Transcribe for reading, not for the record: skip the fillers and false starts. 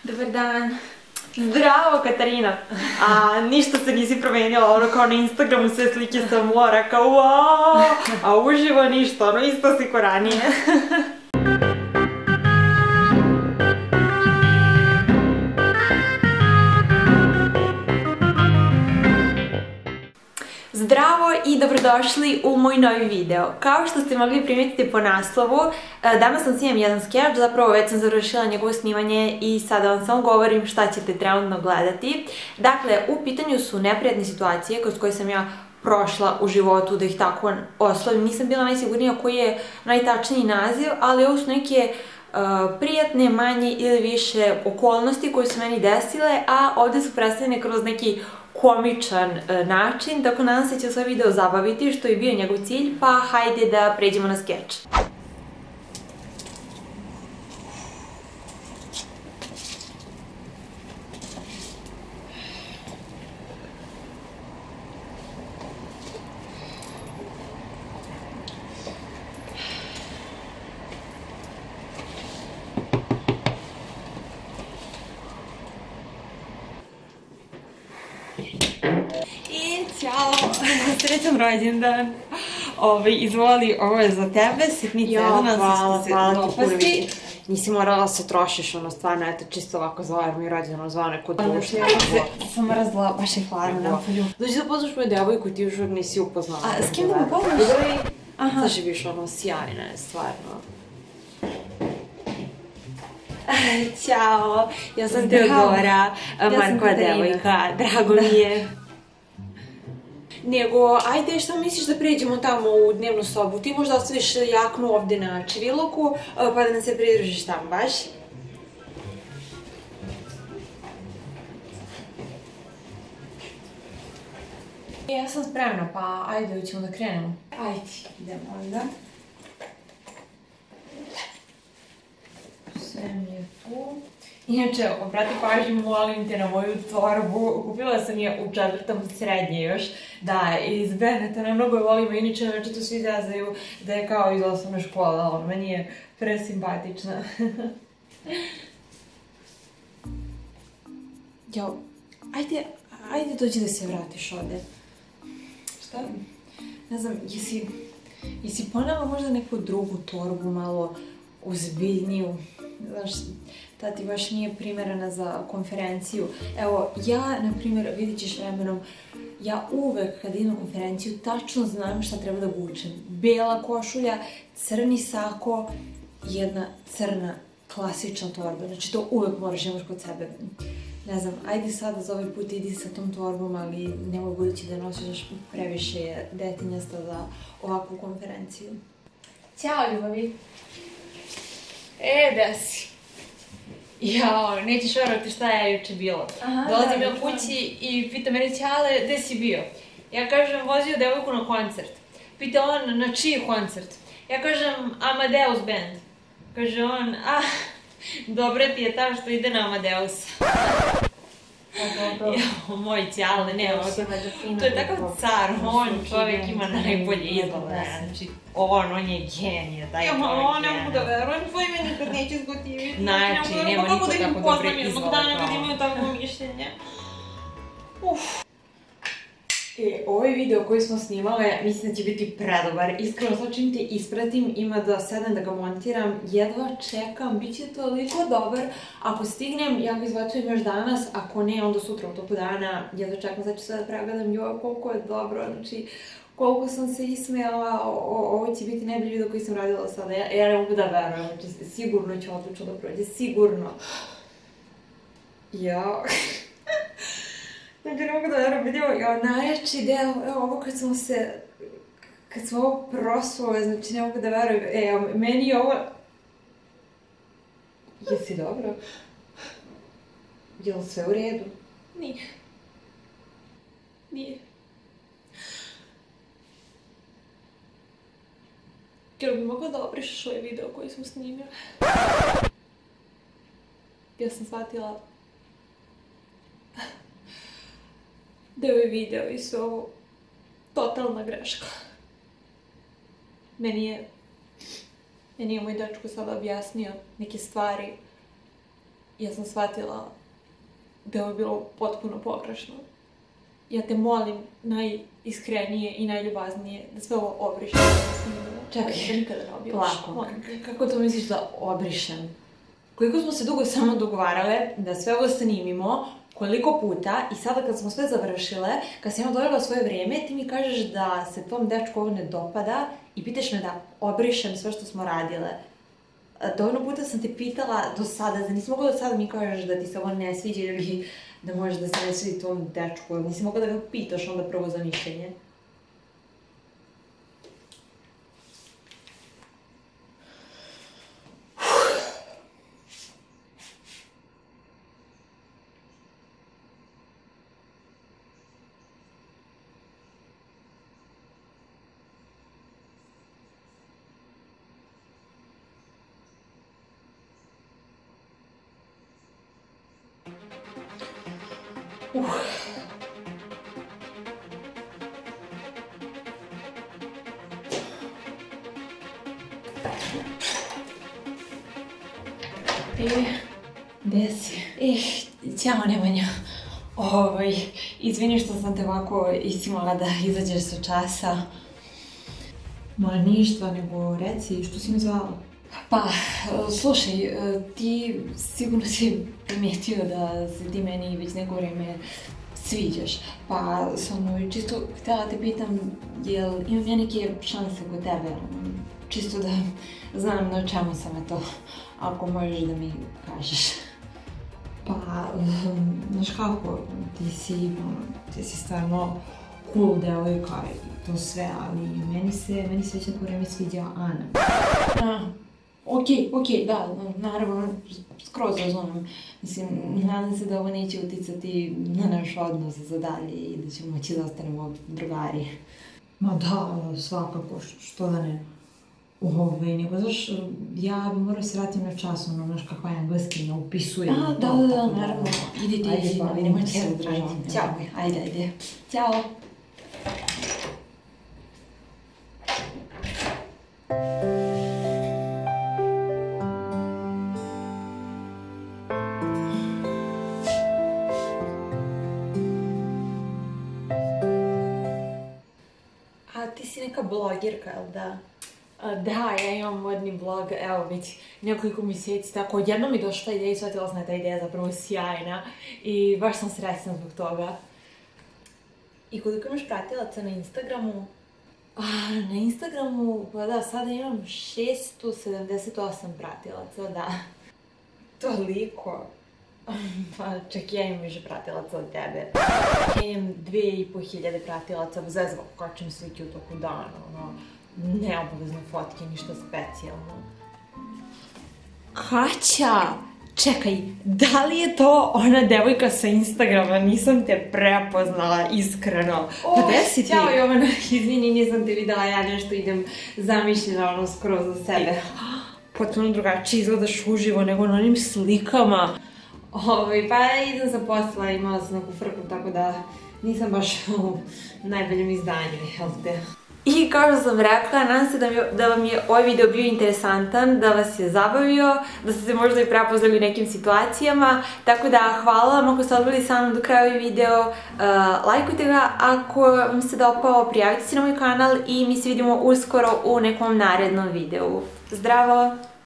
Dobar dan. Zdravo, Katarina. A ništa se nisi promenila, ono kao na Instagramu sve slike sa mora, kao wow, a uživo ništa, ono isto si ko ranije. Zdravo i dobrodošli u moj novi video. Kao što ste mogli primetiti po naslovu, danas sam snimam jedan skeč, zapravo već sam završila njegovo snimanje i sada vam samo govorim šta ćete trenutno gledati. Dakle, u pitanju su neprijatne situacije kroz koje sam ja prošla u životu, da ih tako oslovim. Nisam bila najsigurnija koji je najtačniji naziv, ali ovo su neke prijatne, manje ili više okolnosti koje su meni desile, a ovde su predstavljene kroz neki komičan način, tako nadam se će svoj video zabaviti, što je bio njegov cilj, pa hajde da pređemo na skeč. I ćao, srećan rođendan. Izvoli, ovo je za tebe, sitnica jedan, ali hvala ti puno vidi. Nisi morala da se trošiš, ono stvarno, eto, čisto ovako za ovaj mi rođendan, zvao neko društvo. Sam razla, baš je hladno napolju. Dođi da poznaš moju devojku, ti još uvijek nisi upoznala. A s kim da me poznaš? Znaš je biš ono sjajna je, stvarno. Ćao, ja sam Teodora, Markova devojka, drago mi je. Nego, ajde, šta misliš da pređemo tamo u dnevnu sobu? Ti možda ostaviš jaknu ovde na čiviloku, pa da nam se pridružiš tamo, baš? Ja sam spremna, pa ajde, ćemo da krenemo. Ajde, idemo onda. Sve mi je tu. Inače, obrati pažnju, molim te na moju torbu. Kupila sam je u 4. srednje još. Da, iz Benetona, mnogo je volimo. Inače, na večetu svi zazaju da je kao iz osnovne škole. On meni je presimpatična. Jao, ajde dođi da se vratiš ovde. Šta? Ne znam, jesi ponela možda neku drugu torbu, malo ozbiljniju? Znaš, ta ti baš nije primerena za konferenciju. Evo, ja, na primjer, vidit ćeš vremenom, ja uvek kad idem na konferenciju tačno znam šta treba da obučem. Bela košulja, crni sako, jedna crna klasična torba. Znači, to uvek moraš imaš kod sebe. Ne znam, ajde sada za ovaj put idi sa tom torbom, ali nemoj budući da nosiš previše je detinjasta za ovakvu konferenciju. Ćao, ljubavi! Da si. Jao, nećeš verovati šta je juče bilo. Dolazim ja kući i pita mene Ćale, gde si bio? Ja kažem, vozio devojku na koncert. Pita on, na čiji koncert? Ja kažem, Amadeus band. Kaže on, dobro ti je ta što ide na Amadeus. Jao, moj Ćale, ne, to je takav car, on čovjek ima najbolje izgleda, znači, on je genije, taj čovjek je. Ja, ne mogu da verujem, tvoj me nikad neće zgotiviti. Znači, nema niko tako dobre izgleda kao. Kako da imaju takvo mišljenje. Ovaj video koji smo snimale, mislim da će biti predobar. Iskreno, sad čim te ispratim, ima da sedem da ga montiram. Jedva čekam, bit će toliko dobar. Ako stignem, ja ga izbacujem još danas. Ako ne, onda sutra u toku dana. Jedva čekam, sad ću sve da pregledam. Joj, koliko je dobro, znači, koliko sam se ismejala. Ovo će biti najbolji video koji sam radila sada. Ja ne mogu da verujem, znači, sigurno će odlično da prođe, sigurno. Jao. Znači, ne mogu da verujem, vidimo, najjači deo, evo ovo kad smo ovo prosvole, znači ne mogu da verujem, evo, meni je ovo... Jesi dobro? Je li sve u redu? Nije. Nije. Jel bi mogla da obrišeš ovaj video koji smo snimili? Ja sam shvatila da je ovaj video i su ovo totalna greška. Meni je moj dečko sada objasnio neke stvari ja sam shvatila da je ovo bilo potpuno pogrešno. Ja te molim najiskrenije i najljubaznije da sve ovo obrišem. Čekaj, da nikada ne objaviš. Polako. Kako to misliš da obrišem? Koliko smo se dugo samo dogovarale da sve ovo snimimo, koliko puta, i sada kad smo sve završile, kad sam ja dojela svoje vrijeme, ti mi kažeš da se tvom dečku ovo ne dopada i pitaš me da obrišem sve što smo radile. Dovoljno puta sam te pitala do sada, da nisi mogla do sada mi kažeš da ti se ovo ne sviđa ili da možeš da se ne svidi tvom dečku, nisi mogla da ga pitaš onda prvo za mišljenje. Gdje si? Ćao Nemanja. Izvini što sam te ovako isimala da izađeš sa časa. Ma ništa, nego reci, što si me zvala? Pa, slušaj, ti sigurno si primijetio da se ti meni već neko vrijeme sviđaš. Pa sam čisto htjela te pitam, jel imam ja neke šanse kod tebe? Čisto da znam na čemu sam to, ako možeš da mi kažeš. Pa, znaš kako, ti si stvarno cool devojka i to sve, ali meni se već neko vrijeme sviđa Ana. Okej, da, naravno, skroz razumijem. Mislim, nadam se da ovo neće uticati na naš odnos za dalje i da ćemo moći da ostanemo drugari. Ma da, svakako, što da ne. Nego znaš, ja bi morao se vratim na čas, znaš kakva je engleskinja, upisujem. Da, naravno. Idi, nemoj te razdržavati. Ćao. Ajde. Ćao. A ti si neka blogerka, jel da? Da, ja imam modni blog, evo već nekoliko mjeseci, tako odjednom mi je došla ideja i shvatila sam da je ta ideja zapravo sjajna i baš sam sretna zbog toga. I koliko imaš pratilaca na Instagramu? Na Instagramu, pa da, sada imam 678 pratilaca, da. Toliko? Pa čak ja imam više pratilaca od tebe. Ja imam 2500 pratilaca, bez zezva kačem slike u toku dana, neobavezno fotke, ništa specijalno. Kaća! Čekaj, da li je to ona devojka sa Instagrama? Nisam te prepoznala, iskreno. Pa gde si ti? Ćao Jovana, izvini, nisam te videla, ja nešto idem zamišljena skroz za sebe. Potpuno drugačije izgledaš uživo nego na onim slikama. Pa idem za posla, imala sam neku frku, tako da nisam baš u najboljem izdanju, jel te? I kao što sam rekla, nadam se da vam je ovaj video bio interesantan, da vas je zabavio, da ste se možda i prepoznali u nekim situacijama. Tako da hvala vam ako ste odgledali sa mnom do kraja ovaj video, lajkujte ga ako vam se dopao, prijavite se na moj kanal i mi se vidimo uskoro u nekom narednom videu. Zdravo!